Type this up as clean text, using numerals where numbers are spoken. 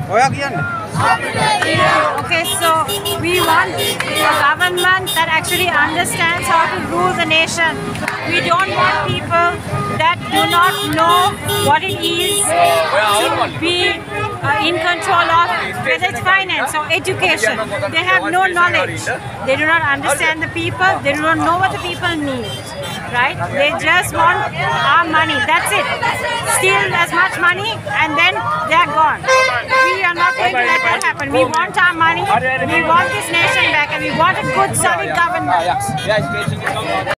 Okay, so we want a government that actually understands how to rule the nation. We don't want people that do not know what it is to be in control of, whether it's finance or education. They have no knowledge. They do not understand the people. They do not know what the people need. Right? They just want our money. That's it. Steal as much money and then they're gone. We are not going to let that happen. We want our money. We want this nation back and we want a good, solid government.